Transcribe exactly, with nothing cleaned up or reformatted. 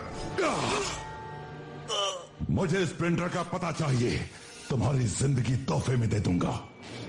मुझे स्प्रिंटर का पता चाहिए, तुम्हारी जिंदगी तोहफे में दे दूंगा।